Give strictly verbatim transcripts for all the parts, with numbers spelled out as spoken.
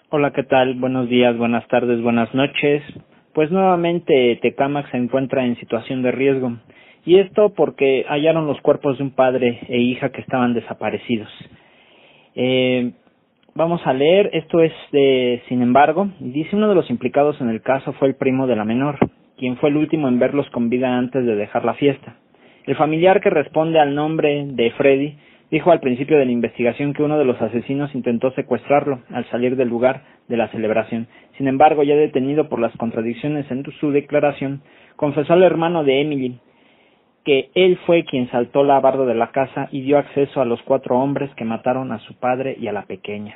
Hola, ¿qué tal? Buenos días, buenas tardes, buenas noches. Pues nuevamente Tecámac se encuentra en situación de riesgo. Y esto porque hallaron los cuerpos de un padre e hija que estaban desaparecidos. Eh, vamos a leer, esto es de Sin embargo, y dice: uno de los implicados en el caso fue el primo de la menor, quien fue el último en verlos con vida antes de dejar la fiesta. El familiar, que responde al nombre de Freddy, dijo al principio de la investigación que uno de los asesinos intentó secuestrarlo al salir del lugar de la celebración. Sin embargo, ya detenido por las contradicciones en su declaración, confesó al hermano de Emily que él fue quien saltó la barda de la casa y dio acceso a los cuatro hombres que mataron a su padre y a la pequeña.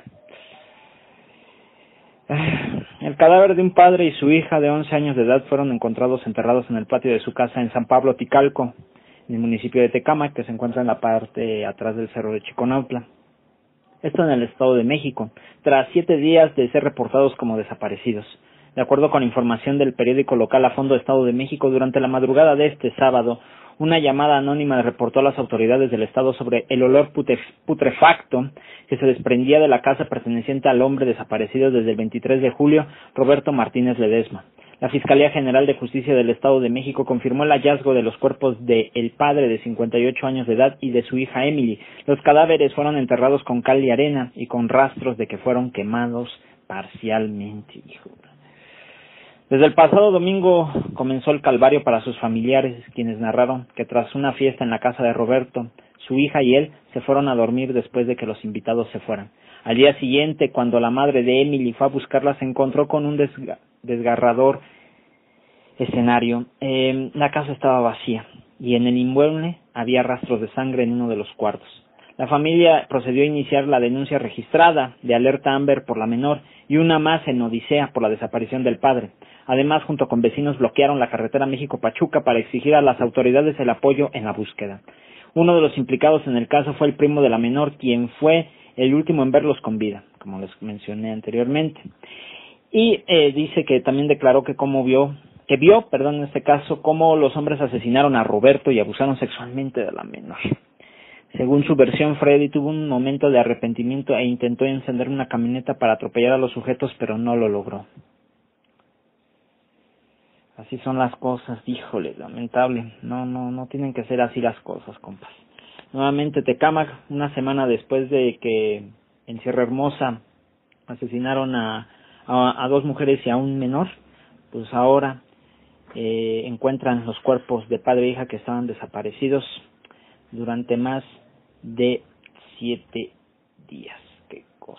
El cadáver de un padre y su hija de once años de edad fueron encontrados enterrados en el patio de su casa en San Pablo Ticalco, en el municipio de Tecámac, que se encuentra en la parte atrás del cerro de Chiconautla. Esto en el Estado de México, tras siete días de ser reportados como desaparecidos. De acuerdo con información del periódico local A Fondo Estado de México, durante la madrugada de este sábado, una llamada anónima reportó a las autoridades del estado sobre el olor putrefacto que se desprendía de la casa perteneciente al hombre desaparecido desde el veintitrés de julio, Roberto Martínez Ledesma. La Fiscalía General de Justicia del Estado de México confirmó el hallazgo de los cuerpos de el padre de cincuenta y ocho años de edad y de su hija Emily. Los cadáveres fueron enterrados con cal y arena y con rastros de que fueron quemados parcialmente. Hijo. Desde el pasado domingo comenzó el calvario para sus familiares, quienes narraron que tras una fiesta en la casa de Roberto, su hija y él se fueron a dormir después de que los invitados se fueran. Al día siguiente, cuando la madre de Emily fue a buscarla, se encontró con un desga- desgarrador escenario. Eh, la casa estaba vacía y en el inmueble había rastros de sangre en uno de los cuartos. La familia procedió a iniciar la denuncia registrada de alerta Amber por la menor y una más en Odisea por la desaparición del padre. Además, junto con vecinos, bloquearon la carretera México-Pachuca para exigir a las autoridades el apoyo en la búsqueda. Uno de los implicados en el caso fue el primo de la menor, quien fue el último en verlos con vida, como les mencioné anteriormente. Y eh, dice que también declaró que cómo vio, que vio, perdón, en este caso, cómo los hombres asesinaron a Roberto y abusaron sexualmente de la menor. Según su versión, Freddy tuvo un momento de arrepentimiento e intentó encender una camioneta para atropellar a los sujetos, pero no lo logró. Así son las cosas, híjole, lamentable. No, no, no tienen que ser así las cosas, compas. Nuevamente Tecámac, una semana después de que en Sierra Hermosa asesinaron a, a, a dos mujeres y a un menor, pues ahora eh, encuentran los cuerpos de padre e hija que estaban desaparecidos durante más de siete días. Qué cosa.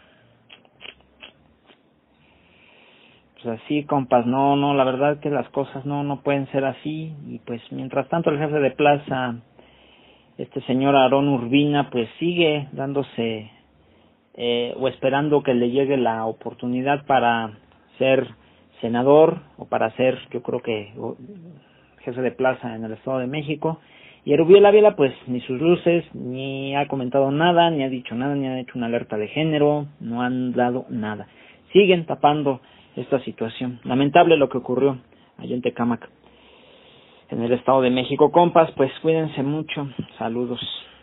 Pues así, compas, no, no, la verdad que las cosas no, no pueden ser así. Y pues mientras tanto el jefe de plaza, este señor Aarón Urbina, pues sigue dándose eh, o esperando que le llegue la oportunidad para ser senador o para ser, yo creo que jefe de plaza en el Estado de México. Y Erubiel Ávila, pues ni sus luces, ni ha comentado nada, ni ha dicho nada, ni ha hecho una alerta de género, no han dado nada. Siguen tapando esta situación. Lamentable lo que ocurrió allá en Tecámac, en el Estado de México. Compas, pues cuídense mucho. Saludos.